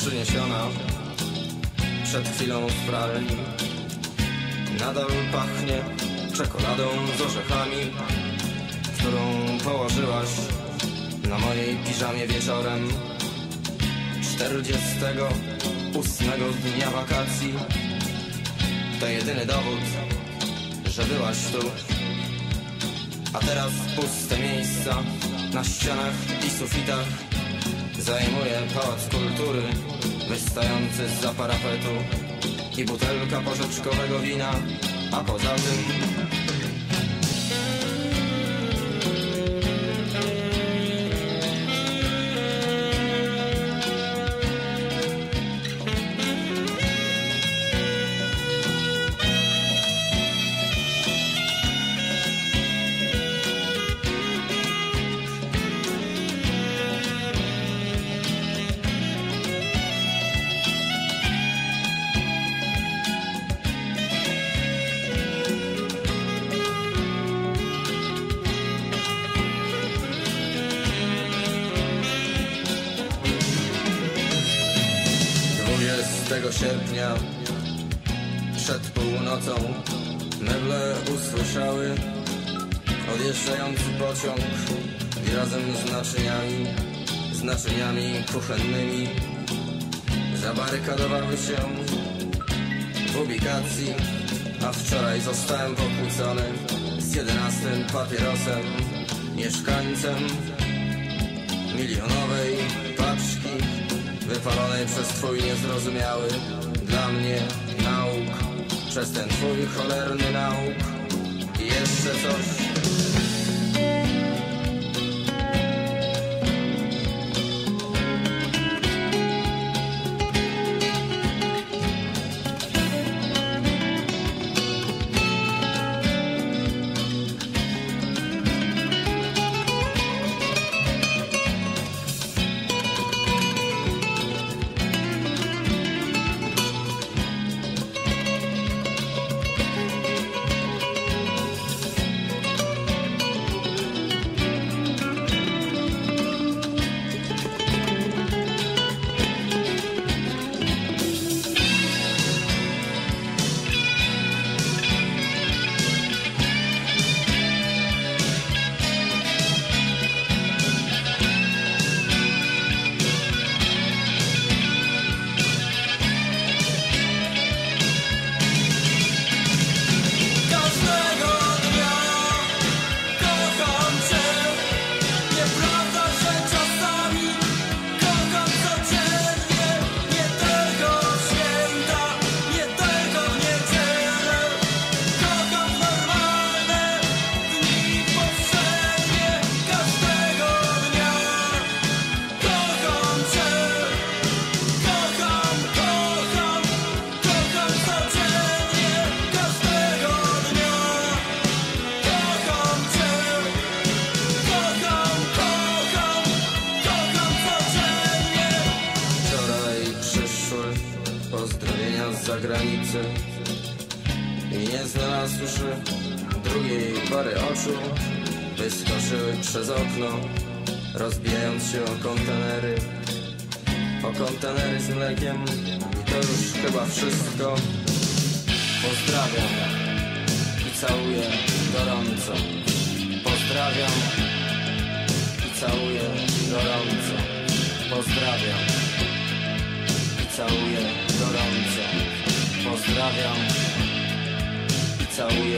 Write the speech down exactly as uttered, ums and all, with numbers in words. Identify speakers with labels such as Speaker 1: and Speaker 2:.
Speaker 1: przyniesiona przed chwilą w pralni. Nadal pachnie czekoladą z orzechami, którą położyłaś na mojej piżamie wieczorem czterdziestego ósmego dnia wakacji. To jedyny dowód, że byłaś tu. A teraz puste miejsca na ścianach i sufitach zajmuje Pałac Kultury wystający zza parapetu i butelka porzeczkowego wina, a poza tym dwudziestego sierpnia przed północą meble usłyszały odjeżdżający pociąg i razem z naczyniami, z naczyniami kuchennymi zabarykadowały się w ubikacji, a wczoraj zostałem pokłócony z jedenastym papierosem, mieszkańcem milionowej paczki wypalonej przez twój niezrozumiały dla mnie nauk, przez ten twój cholerny nauk i jeszcze coś. Zagranicy i nie znalazłszy drugiej pary oczu, wyskoczyły przez okno, rozbijając się o kontenery, o kontenery z mlekiem. I to już chyba wszystko. Pozdrawiam i całuję gorąco. Pozdrawiam i całuję gorąco. Pozdrawiam i całuję gorąco. Pozdrawiam i całuję